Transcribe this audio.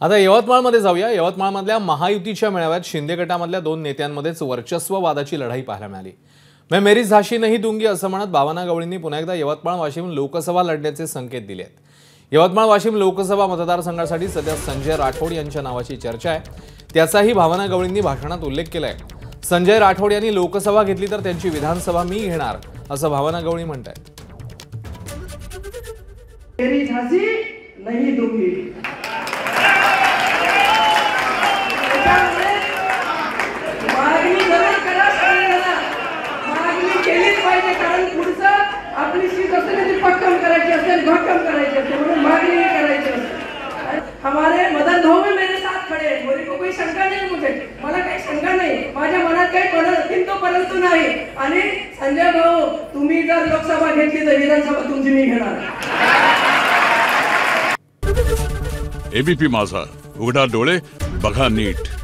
आता यवतमाळमध्ये जाऊया। यवतमाळमधल्या महायुतीच्या मेळाव्यात शिंदे गटामधल्या दोन नेत्यांमध्येच वर्चस्ववादाची लढाई पाहायला मिळाली। मैं मेरी झाशी नहीं दूंगी असं म्हणत भावना गवळींनी पुन्हा एकदा यवतमाळ वाशिम लोकसभा लढण्याचे संकेत दिले आहेत। यवतमाळ वाशिम लोकसभा मतदारसंघासाठी सध्या संजय राठोड यांच्या नावाची चर्चा आहे, त्याचाही भावना गवळींनी भाषणात उल्लेख केलाय। संजय राठोड यांनी लोकसभा घेतली तर त्यांची विधानसभा मी घेणार असं भावना गवळी म्हणतात। मेरी झाशी नहीं दूंगी कारण पुढचं आपली सीट असेल ती पक्कम करायची असेल, भक्कम करायची असेल म्हणून मागणी करायची असेल। हमारे मदन भाऊ भी मेरे साथ खड़े हैं, मेरे को कोई शंका नहीं, मुझे मला काही शंका नाही, माझ्या मनात काही किंतु परंतु नाही। आणि संजय भाऊ तुम्ही जर लोकसभा घेतली तर विधानसभा तुमची मी घेणार। एबीपी माझा, उघडा डोळे बघा नीट।